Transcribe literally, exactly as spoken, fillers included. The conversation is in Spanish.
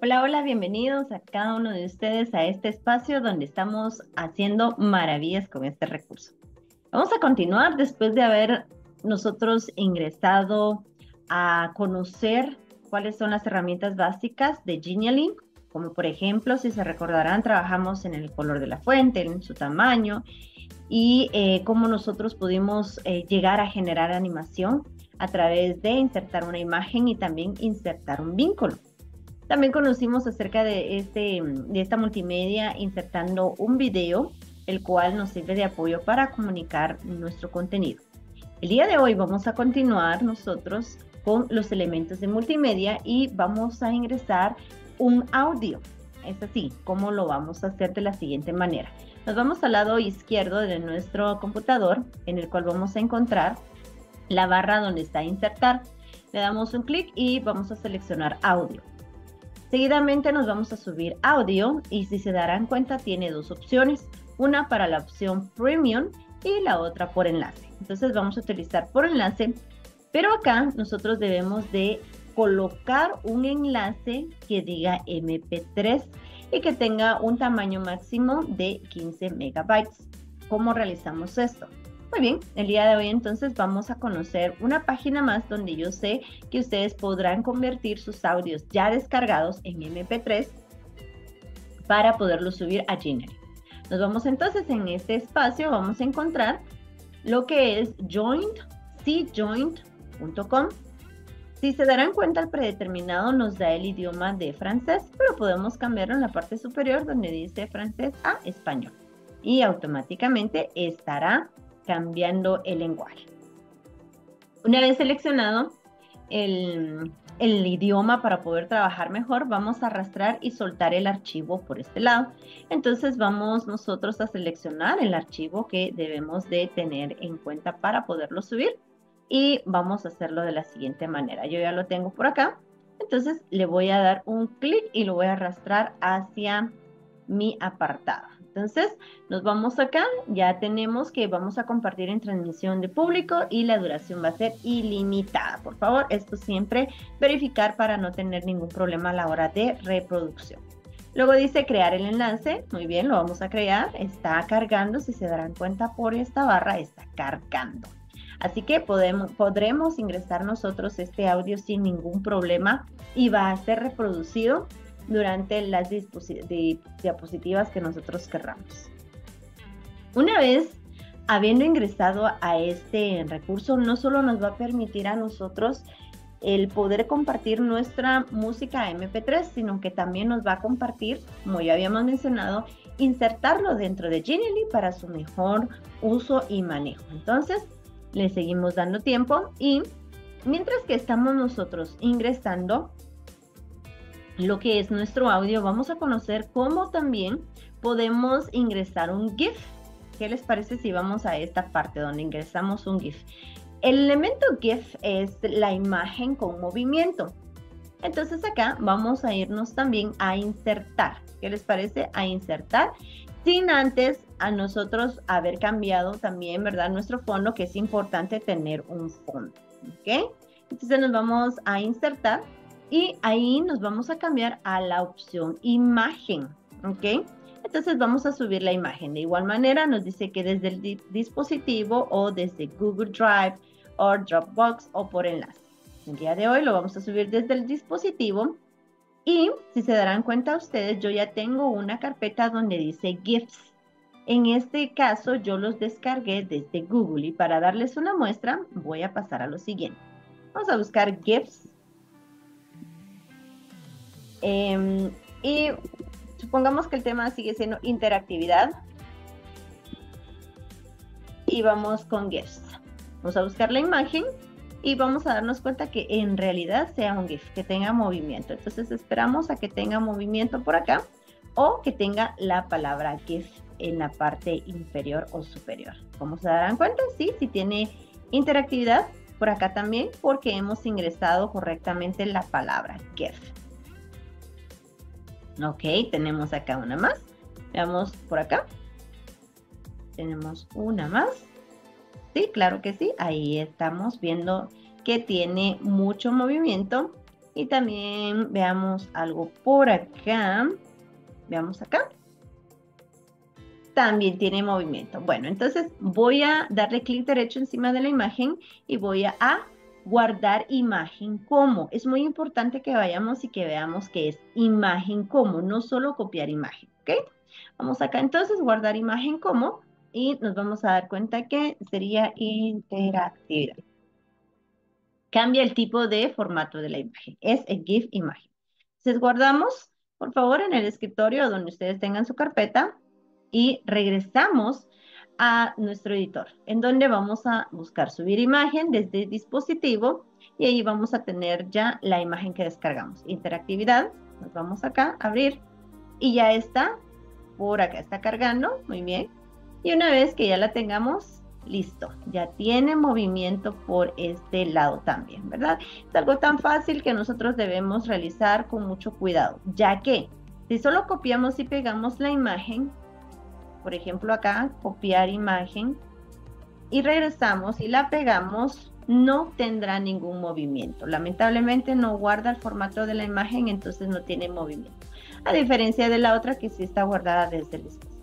Hola, hola, bienvenidos a cada uno de ustedes a este espacio donde estamos haciendo maravillas con este recurso. Vamos a continuar después de haber nosotros ingresado a conocer cuáles son las herramientas básicas de Genially, como por ejemplo, si se recordarán, trabajamos en el color de la fuente, en su tamaño y eh, cómo nosotros pudimos eh, llegar a generar animación a través de insertar una imagen y también insertar un vínculo. También conocimos acerca de, este, de esta multimedia insertando un video, el cual nos sirve de apoyo para comunicar nuestro contenido. El día de hoy vamos a continuar nosotros con los elementos de multimedia y vamos a ingresar un audio. Es así, ¿cómo lo vamos a hacer? De la siguiente manera. Nos vamos al lado izquierdo de nuestro computador, en el cual vamos a encontrar la barra donde está insertar. Le damos un clic y vamos a seleccionar audio. Seguidamente nos vamos a subir audio y si se darán cuenta tiene dos opciones, una para la opción Premium y la otra por enlace. Entonces vamos a utilizar por enlace, pero acá nosotros debemos de colocar un enlace que diga eme pe tres y que tenga un tamaño máximo de quince megabytes. ¿Cómo realizamos esto? Muy bien, el día de hoy entonces vamos a conocer una página más donde yo sé que ustedes podrán convertir sus audios ya descargados en eme pe tres para poderlos subir a Genially. Nos vamos entonces en este espacio, vamos a encontrar lo que es joint, c joint punto com. Si se darán cuenta, el predeterminado nos da el idioma de francés, pero podemos cambiarlo en la parte superior donde dice francés a español y automáticamente estará cambiando el lenguaje. Una vez seleccionado el, el idioma para poder trabajar mejor, vamos a arrastrar y soltar el archivo por este lado. Entonces vamos nosotros a seleccionar el archivo que debemos de tener en cuenta para poderlo subir y vamos a hacerlo de la siguiente manera. Yo ya lo tengo por acá, entonces le voy a dar un clic y lo voy a arrastrar hacia mi apartado. Entonces nos vamos acá, ya tenemos que vamos a compartir en transmisión de público y la duración va a ser ilimitada. Por favor, esto siempre verificar para no tener ningún problema a la hora de reproducción. Luego dice crear el enlace, muy bien, lo vamos a crear, está cargando, si se darán cuenta por esta barra está cargando. Así que podemos, podremos ingresar nosotros este audio sin ningún problema y va a ser reproducido durante las diapositivas que nosotros querramos. Una vez habiendo ingresado a este recurso, no solo nos va a permitir a nosotros el poder compartir nuestra música eme pe tres, sino que también nos va a compartir, como ya habíamos mencionado, insertarlo dentro de Genially para su mejor uso y manejo. Entonces, le seguimos dando tiempo y mientras que estamos nosotros ingresando lo que es nuestro audio, vamos a conocer cómo también podemos ingresar un GIF. ¿Qué les parece si vamos a esta parte donde ingresamos un GIF? El elemento GIF es la imagen con movimiento. Entonces acá vamos a irnos también a insertar. ¿Qué les parece? A insertar sin antes a nosotros haber cambiado también, ¿verdad? Nuestro fondo, que es importante tener un fondo. ¿Ok? Entonces nos vamos a insertar. Y ahí nos vamos a cambiar a la opción imagen, ¿ok? Entonces vamos a subir la imagen. De igual manera nos dice que desde el di dispositivo o desde Google Drive o Dropbox o por enlace. El día de hoy lo vamos a subir desde el dispositivo y si se darán cuenta ustedes, yo ya tengo una carpeta donde dice GIFs. En este caso yo los descargué desde Google y para darles una muestra voy a pasar a lo siguiente. Vamos a buscar GIFs. Eh, y supongamos que el tema sigue siendo interactividad y vamos con GIFs. Vamos a buscar la imagen y vamos a darnos cuenta que en realidad sea un GIF, que tenga movimiento. Entonces esperamos a que tenga movimiento por acá o que tenga la palabra GIF en la parte inferior o superior. ¿Cómo se darán cuenta? Sí, sí tiene interactividad por acá también porque hemos ingresado correctamente la palabra GIF. Ok, tenemos acá una más. Veamos por acá. Tenemos una más. Sí, claro que sí. Ahí estamos viendo que tiene mucho movimiento Y también veamos algo por acá. Veamos acá. También tiene movimiento. Bueno, entonces voy a darle clic derecho encima de la imagen y voy a, a guardar imagen como. Es muy importante que vayamos y que veamos que es imagen como, no solo copiar imagen, ¿ok? Vamos acá entonces, guardar imagen como, y nos vamos a dar cuenta que sería interactividad. Cambia el tipo de formato de la imagen. Es el GIF imagen. Entonces guardamos, por favor, en el escritorio donde ustedes tengan su carpeta y regresamos a nuestro editor, en donde vamos a buscar subir imagen desde el dispositivo y ahí vamos a tener ya la imagen que descargamos. Interactividad, nos vamos acá, abrir y ya está, por acá está cargando, muy bien. Y una vez que ya la tengamos, listo, ya tiene movimiento por este lado también, ¿verdad? Es algo tan fácil que nosotros debemos realizar con mucho cuidado, ya que si solo copiamos y pegamos la imagen, por ejemplo acá, copiar imagen, y regresamos y la pegamos, no tendrá ningún movimiento. Lamentablemente no guarda el formato de la imagen, entonces no tiene movimiento. A diferencia de la otra que sí está guardada desde el dispositivo.